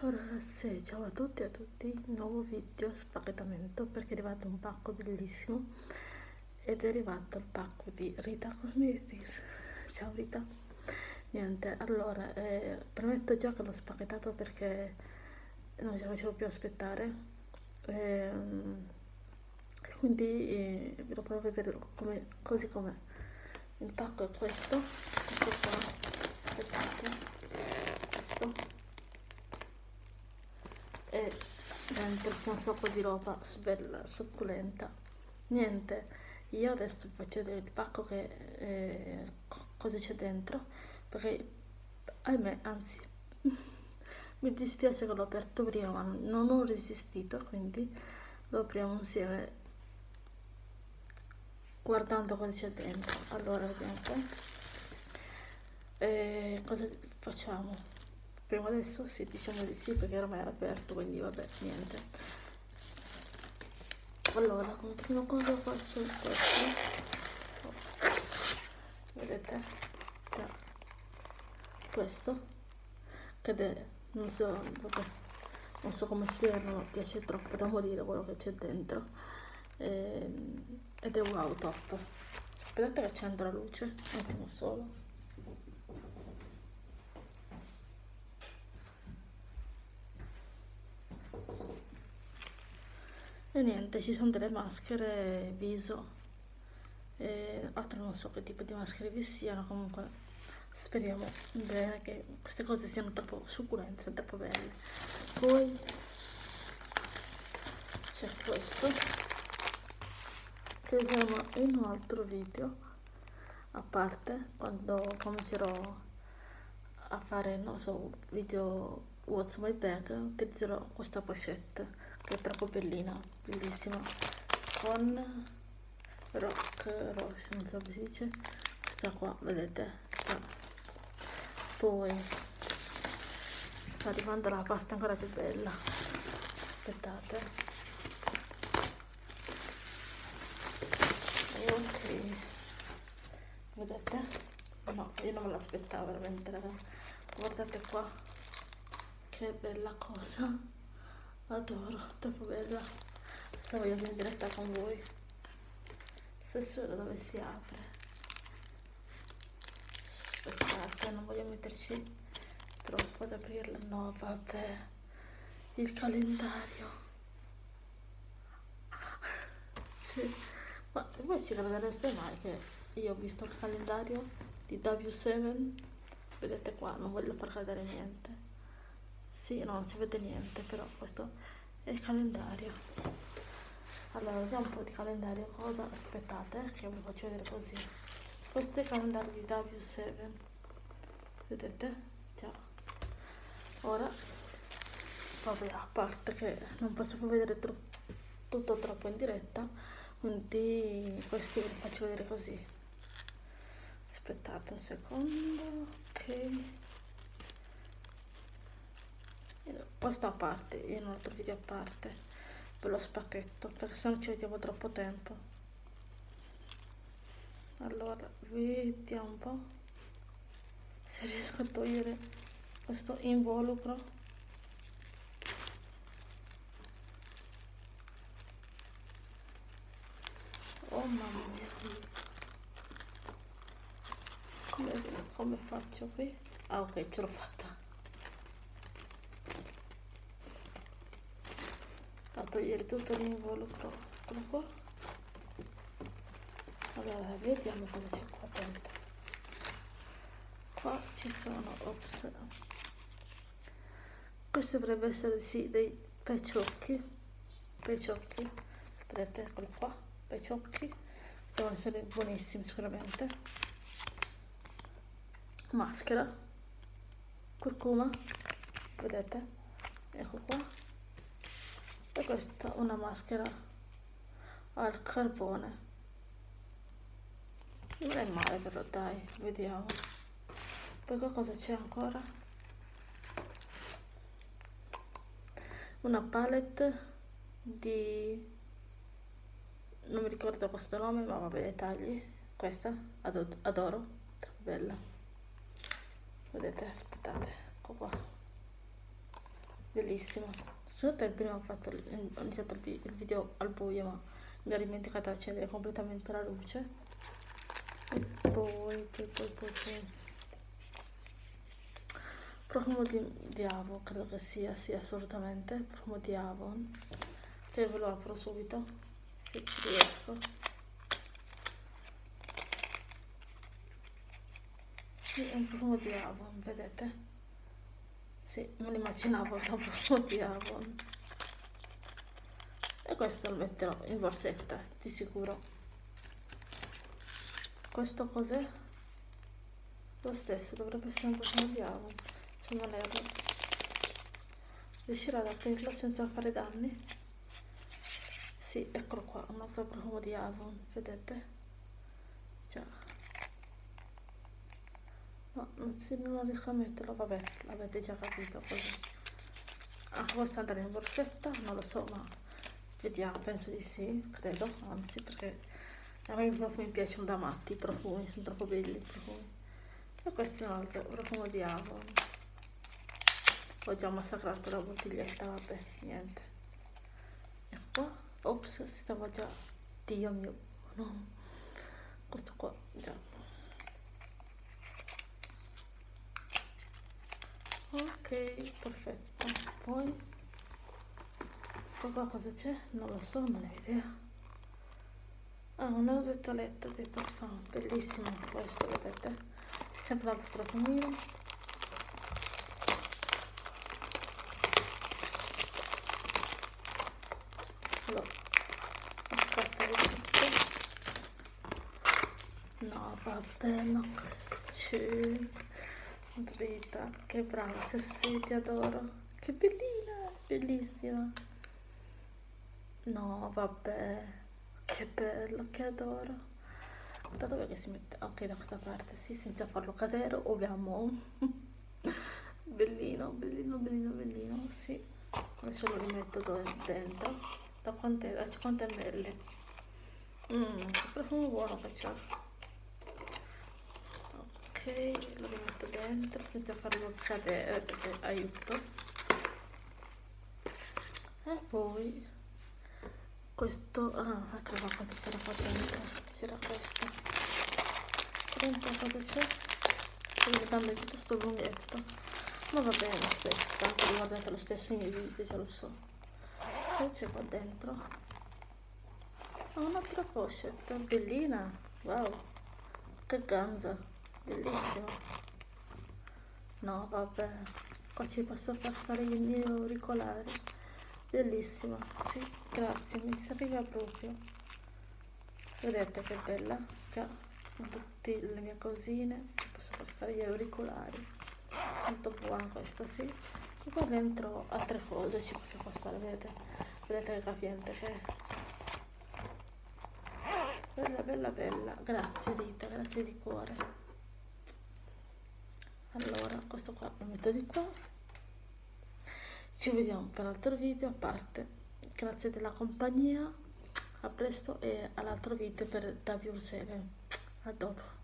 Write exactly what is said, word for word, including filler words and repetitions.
Ciao ragazzi, ciao a tutti e a tutti, nuovo video spacchettamento perché è arrivato un pacco bellissimo ed è arrivato il pacco di Rita Cosmetics. Ciao Rita. Niente, allora, eh, premetto già che l'ho spacchettato perché non ce la facevo più aspettare, ehm, quindi eh, vi lo farò vedere come, così com'è. Il pacco è questo, ecco qua, aspettate, questo. E dentro c'è un sacco di roba bella, succulenta. Niente, io adesso faccio vedere il pacco che eh, co- cosa c'è dentro, perché ahimè, anzi, mi dispiace che l'ho aperto prima, ma non ho resistito, quindi lo apriamo insieme guardando cosa c'è dentro. Allora, vediamo un po'. E cosa facciamo? Prima adesso sì, diciamo di sì perché ormai era aperto, quindi vabbè, niente. Allora, come prima cosa faccio questo. Ops. Vedete? Già. Questo. Che è, non so, vabbè, non so come spiegarlo, mi piace troppo da morire quello che c'è dentro. Ehm, ed è wow top. Aspettate che accendo la luce, anche uno solo. E niente, ci sono delle maschere viso, e altro non so che tipo di maschere vi siano, comunque speriamo bene che queste cose siano troppo succulente, troppo belle. Poi c'è questo, che useremo in un altro video, a parte, quando comincerò a fare, non so, video What's My Bag, utilizzerò questa pochette, che è troppo bellina, bellissima, con rock, rock, non so come si dice, questa qua, vedete, sta. Poi sta arrivando la pasta ancora più bella, aspettate, ok, vedete, no, io non me l'aspettavo veramente, ragazzi, guardate qua, che bella cosa, adoro, troppo bella, adesso voglio venire in diretta con voi, se solo dove si apre, aspettate, non voglio metterci troppo ad aprirla, no vabbè, il calendario, sì. Ma voi ci credereste mai che io ho visto il calendario di W sette, vedete qua, non voglio far cadere niente, sì, no, non si vede niente, però questo è il calendario. Allora, vediamo un po' di calendario, cosa, aspettate, che vi faccio vedere così. Questo è il calendario di W sette, vedete? Già. Ora, vabbè, a parte che non posso più vedere tro tutto troppo in diretta, quindi questi ve li faccio vedere così. Aspettate un secondo, ok. Questo a parte, in un altro video a parte, per lo spacchetto, perché se non ci vediamo troppo tempo. Allora, vediamo un po' se riesco a togliere questo involucro. Oh mamma mia, come, come faccio qui? Ah ok, ce l'ho fatta. A togliere tutto l'involucro, eccolo qua. Allora, vediamo cosa c'è qua dentro. Qua ci sono, ops, questo dovrebbe essere sì dei peciocchi, peciocchi, vedete, eccoli qua, peciocchi, devono essere buonissimi sicuramente. Maschera, curcuma, vedete, ecco qua, e questa è una maschera al carbone, non è male però dai, vediamo. Poi qua cosa c'è ancora? Una palette di, non mi ricordo questo nome, ma vabbè, dettagli. Questa ad adoro, troppo bella, vedete, aspettate, ecco qua, bellissimo. Scusate, prima ho fatto il- ho iniziato il, vi- il video al buio, ma mi ero dimenticata di accendere completamente la luce. E poi, poi, poi, poi, poi. Profumo di, di Avon, credo che sia, sì, assolutamente. Profumo di Avon. Cioè, ve lo apro subito, se ci riesco. Sì, è un profumo di Avon, vedete? Sì, me lo immaginavo da un profumo di Avon. E questo lo metterò in borsetta, di sicuro. Questo cos'è? Lo stesso, dovrebbe essere un profumo di Avon, se non erro. Riuscirò ad aprirlo senza fare danni? Sì, eccolo qua, un altro profumo di Avon, vedete? Già. No, non, si, non riesco a metterlo, vabbè, l'avete già capito così. Ah, questo andrà in borsetta, non lo so, ma vediamo, penso di sì, credo, anzi, perché a me proprio mi piacciono da matti i profumi, sono troppo belli i profumi. E questo è un altro profumo di Avon. Ho già massacrato la bottiglietta, vabbè, niente. E qua, ops, si stava già, Dio mio, no, questo qua, già. Ok, perfetto. Poi, qua cosa c'è? Non lo so, non ho idea. Ah, un eau de toilette di parfum, bellissimo questo, vedete? Sempre l'altro profumino. Lo aspetta di tutto. No, vabbè, ma c'è. Dritta, che brava che sei, ti adoro. Che bellina, bellissima. No, vabbè, che bello, che adoro. Da dove che si mette? Ok, da questa parte, sì, senza farlo cadere, ovviamo. Bellino, bellino, bellino, bellino, sì. Adesso lo rimetto dentro. Da quante, da cinquanta millilitri. Mmm, che profumo buono che c'ha. Ok, lo rimetto dentro senza farlo cadere perché aiuto. E poi questo, ah, ecco qua quanto c'era qua dentro, c'era questo. Dentro cosa c'è? Sto guardando tutto sto lunghetto. Ma va bene lo stesso, tanto riguardate lo stesso i miei video, già lo so. Poi c'è qua dentro. Ah, un'altra pochette, bellina, wow, che ganza, bellissima. No, vabbè, qua ci posso passare i miei auricolari, bellissima, sì, grazie, mi serviva proprio. Vedete che bella, già, con tutte le mie cosine, ci posso passare gli auricolari, molto buona questa, sì. E qua dentro altre cose ci posso passare, vedete, vedete che capiente che è. Bella, bella, bella, grazie Rita, grazie di cuore. Allora, questo qua lo metto di qua. Ci vediamo per l'altro video a parte. Grazie della compagnia. A presto e all'altro video per W sette. A dopo.